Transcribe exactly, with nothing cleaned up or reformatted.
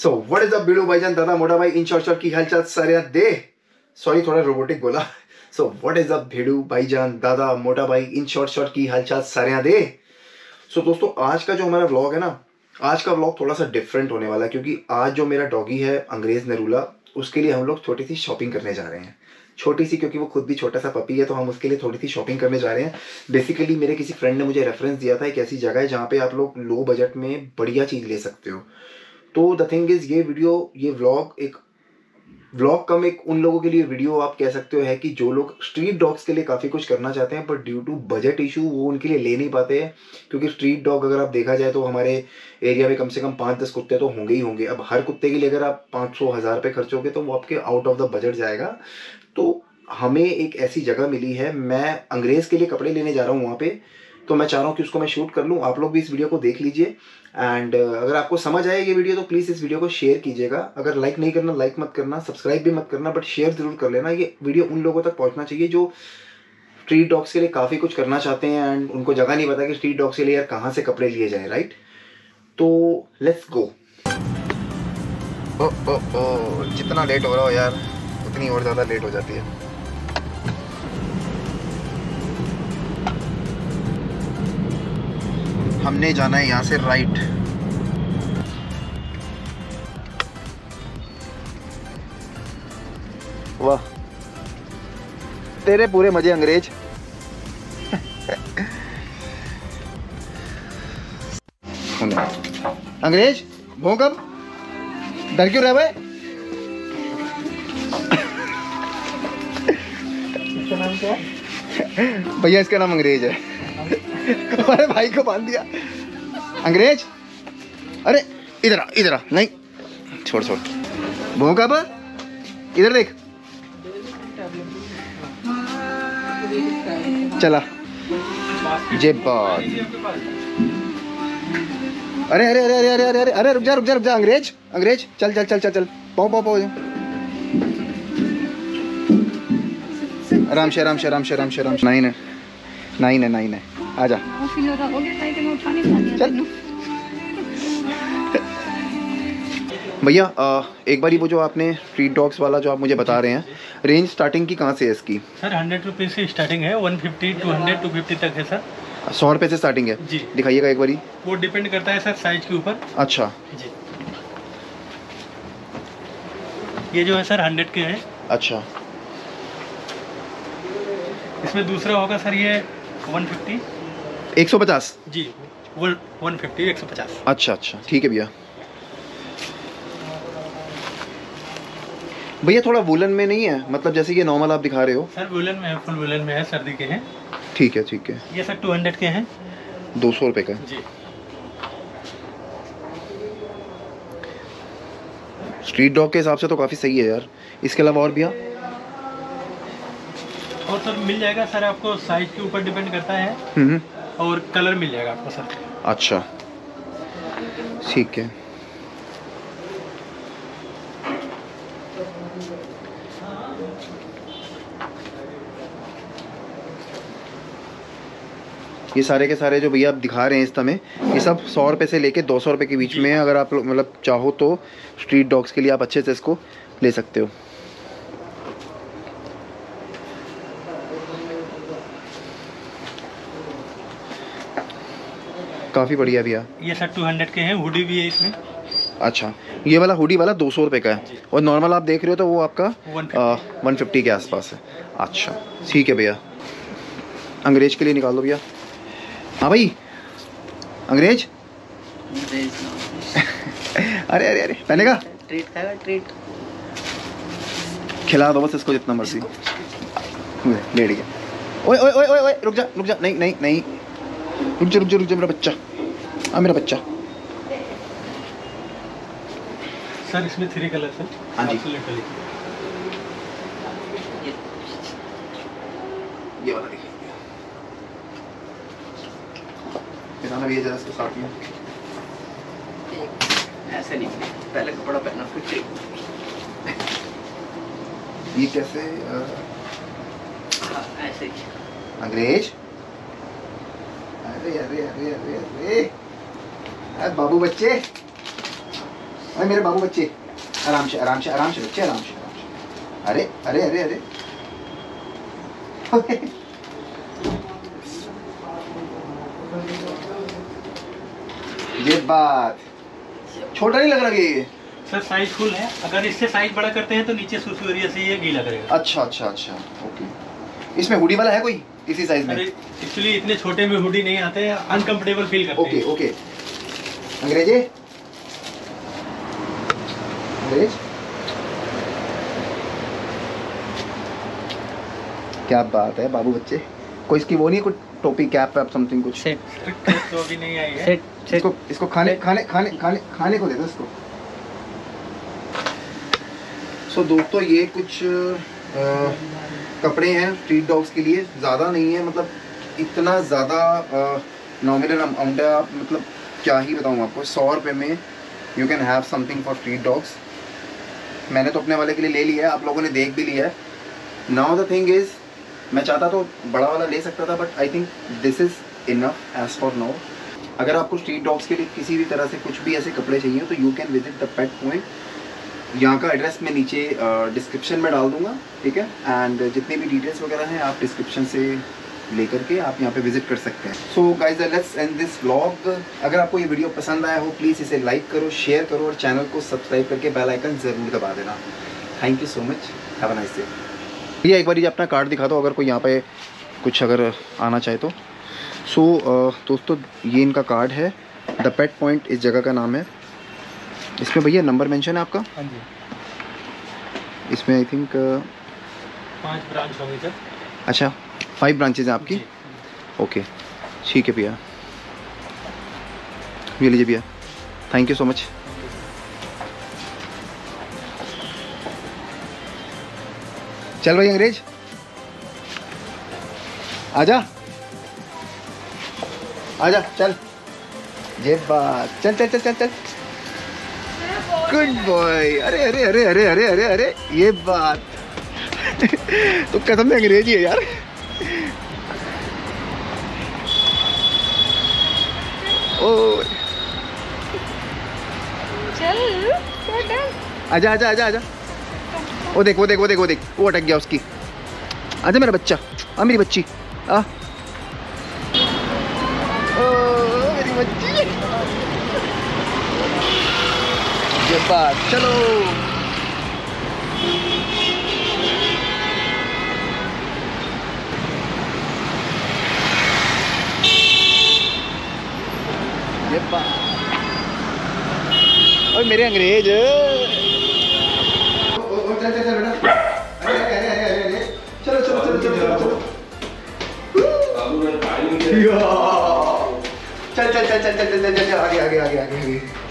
So what is up बीड़ू भाईजान दादा मोटा भाई इन शॉर्ट शॉर्ट की हालचाल सारे दे सॉरी थोड़ा रोबोटिक बोला। सो व्हाट इज अप भीड़ू भाईजान दादा मोटा भाई इन शॉर्ट शॉर्ट की हालचाल सारे दे। सो so, दोस्तों आज का जो हमारा व्लॉग है ना, आज का व्लॉग थोड़ा सा डिफरेंट होने वाला है क्योंकि आज जो मेरा डॉगी है अंग्रेज नरूला, उसके लिए हम लोग छोटी सी शॉपिंग करने जा रहे हैं। छोटी सी क्योंकि वो खुद भी छोटा सा पपी है, तो हम उसके लिए थोड़ी सी शॉपिंग करने जा रहे हैं। बेसिकली मेरे किसी फ्रेंड ने मुझे रेफरेंस दिया था एक ऐसी जगह है जहाँ पे आप लोग लो बजट में बढ़िया चीज़ ले सकते हो। तो द थिंग इज ये वीडियो ये व्लॉग एक व्लॉग कम एक उन लोगों के लिए वीडियो आप कह सकते हो है कि जो लोग स्ट्रीट डॉग्स के लिए काफ़ी कुछ करना चाहते हैं, but due to budget issue वो उनके लिए ले नहीं पाते हैं। क्योंकि स्ट्रीट डॉग अगर आप देखा जाए तो हमारे एरिया में कम से कम पाँच दस कुत्ते तो होंगे ही होंगे। अब हर कुत्ते के लिए अगर आप पाँच सौ हज़ार रुपये खर्चोगे तो वो आपके आउट ऑफ द बजट जाएगा। तो हमें एक ऐसी जगह मिली है, मैं अंग्रेज़ के लिए कपड़े लेने जा रहा हूँ वहाँ पे, तो मैं चाह रहा हूँ कि उसको मैं शूट कर लूँ। आप लोग भी इस वीडियो को देख लीजिए एंड uh, अगर आपको समझ आए ये वीडियो तो प्लीज़ इस वीडियो को शेयर कीजिएगा। अगर लाइक नहीं करना लाइक मत करना, सब्सक्राइब भी मत करना, बट शेयर जरूर कर लेना। ये वीडियो उन लोगों तक पहुँचना चाहिए जो स्ट्रीट डॉग्स के लिए काफ़ी कुछ करना चाहते हैं एंड उनको जगह नहीं पता कि स्ट्रीट डॉग्स के लिए यार कहाँ से कपड़े लिए जाए, राइट। तो लेट्स गो। ओ ओ ओ जितना लेट हो रहा हो यार उतनी और ज़्यादा लेट हो जाती है। हमने जाना है यहाँ से राइट। वाह तेरे पूरे मजे अंग्रेज। अंग्रेज भोंक अब डर क्यों रहे भाई? इसका नाम क्या है भैया? इसका नाम अंग्रेज है। हमारे भाई को बांध दिया अंग्रेज। अरे इधर आ इधर आ, नहीं छोड़ छोड़ भोंक अब इधर देख। चला जे बात। अरे अरे अरे अरे अरे अरे अरे रुक जा रुक जा रुक जा अंग्रेज अंग्रेज चल चल चल चल चल पाओ पाओ पाओ। आराम से आराम से आराम से आराम से आराम से। नहीं है नहीं है नहीं है आजा चल भैया। एक बार वो जो आपने स्ट्रीट डॉग्स वाला जो आप मुझे बता रहे हैं, रेंज स्टार्टिंग की कहाँ से है इसकी? सर हंड्रेड रुपीज़ से स्टार्टिंग है, one fifty two hundred two fifty तक है सर। सौ रुपये से स्टार्टिंग है जी। दिखाइएगा एक बारी। वो डिपेंड करता है सर साइज के ऊपर। अच्छा जी। ये जो है सर हंड्रेड के है। अच्छा इसमें दूसरा होगा सर ये वन फिफ्टी एक सौ पचास। जी वो वन फिफ्टी एक सौ पचास। अच्छा अच्छा ठीक है भैया। भैया थोड़ा वुलन में नहीं है, मतलब जैसे ये नॉर्मल आप दिखा रहे हो? सर वुलन में है, फुल वुलन में है, सर्दी के हैं। ठीक है ठीक है। ये सर टू हंड्रेड के हैं। दो सौ रुपये का जी। स्ट्रीट डॉग के हिसाब से तो काफ़ी सही है यार। इसके अलावा और भैया? और सर मिल जाएगा सर, आपको साइज के ऊपर डिपेंड करता है। हम्म और कलर मिल जाएगा आपको सर। अच्छा ठीक है। ये सारे के सारे जो भैया आप दिखा रहे हैं इस समय, ये सब सौ रुपये से लेके दो सौ रुपये के बीच में है। अगर आप मतलब चाहो तो स्ट्रीट डॉग्स के लिए आप अच्छे से इसको ले सकते हो। काफ़ी बढ़िया भैया। ये सर टू हंड्रेड के हैं, हुडी भी है इसमें। अच्छा ये वाला हुडी वाला दो सौ रुपये का है और नॉर्मल आप देख रहे हो तो वो आपका वन फिफ्टी के आसपास है। अच्छा ठीक है भैया। अंग्रेज के लिए निकाल दो भैया। हाँ भाई अंग्रेज। अरे अरे अरे पहनेगा? ट्रीट खाएगा ट्रीट। खिला दो बस इसको जितना मर्जी। लेट गया। ओए ओए ओए ओए रुक जा रुक जा। नहीं नहीं नहीं रुक जा रुक जा रुक जा मेरा बच्चा। हाँ मेरा बच्चा। सर इसमें थ्री कलर सर। हाँ जी ये वाला देखिए कितना भी है जरा इसको साथ में। ऐसे नहीं पहले कपड़ा पहना फिर ट्रीट। ये कैसे? हाँ ऐसे ही अंग्रेज। अरे अरे अरे अरे अरे अरे बाबू बच्चे अरे मेरे बाबू बच्चे, आराम से आराम से आराम से बच्चे, आराम से आराम से। अरे अरे अरे अरे ये बात छोटा नहीं लग रहा ये। सर साइज फुल है, अगर इससे साइज बड़ा करते हैं तो नीचे सुसु एरिया से ये गीला करेगा। अच्छा अच्छा अच्छा ओके। इसमें हुडी वाला है कोई इसी साइज में? अरे एक्चुअली इतने छोटे में हुडी नहीं आते हैं, अनकंफर्टेबल फील करते ओके हैं। ओके। अंग्रेजी अंग्रेज क्या बात है बाबू बच्चे। कोई इसकी वो नहीं, कुछ टोपी कैप वैप समथिंग कुछ? सेट तो अभी नहीं आई है। सेट सेट इसको इसको खाने खाने खाने खाने खाने को दे दो इसको। सो so, दोस्तों ये कुछ आ, कपड़े हैं स्ट्रीट डॉग्स के लिए, ज़्यादा नहीं है, मतलब इतना ज़्यादा नॉमिनल अमाउंट है। आप मतलब क्या ही बताऊँ आपको, सौ रुपये में you can have something for street dogs. मैंने तो अपने वाले के लिए ले लिया है, आप लोगों ने देख भी लिया है। नाउ द थिंग इज़, मैं चाहता तो बड़ा वाला ले सकता था, but I think this is enough as for now. अगर आपको स्ट्रीट डॉग्स के लिए किसी भी तरह से कुछ भी ऐसे कपड़े चाहिए तो you can visit the pet point. यहाँ का एड्रेस मैं नीचे डिस्क्रिप्शन में डाल दूँगा, ठीक है। एंड जितनी भी डिटेल्स वगैरह हैं आप डिस्क्रिप्शन से लेकर के आप यहाँ पे विजिट कर सकते हैं। So guys let's end this vlog. अगर आपको ये वीडियो पसंद आया हो प्लीज़ इसे लाइक करो, शेयर करो और चैनल को सब्सक्राइब करके बेल आइकन ज़रूर दबा देना। Thank you so much, have a nice day. भैया एक बार ये अपना कार्ड दिखा दो, अगर कोई यहाँ पे कुछ अगर आना चाहे तो। सो so, uh, दोस्तों ये इनका कार्ड है, द पेट पॉइंट इस जगह का नाम है। इसमें भैया नंबर मेंशन है आपका? हाँ जी, इसमें आई थिंक पांच ब्रांच होंगे सर। अच्छा फाइव ब्रांचेज हैं आपकी? ओके ठीक है भैया, ये लीजिए भैया, थैंक यू सो मच। चल भाई अंग्रेज आजा आजा, चल ये बात, चल चल चल चल चल, गुड बॉय। अरे अरे अरे अरे अरे अरे अरे ये बात तो कसम में अंग्रेजी है यार। ओ चल आजा आजा आजा आजा, वो देख वो देख वो देख वो देख वो अटक गया उसकी। आजा मेरा बच्चा, आ मेरी बच्ची, आ ओ मेरी बच्ची, ये बात, चलो ये बात। ओए मेरे अंग्रेज, चल चल चल बेटा, अरे अरे अरे अरे अरे, चलो चलो चलो चलो चलो चलो, चल चल चल चल चल चल चल आगे आगे आगे आगे आगे।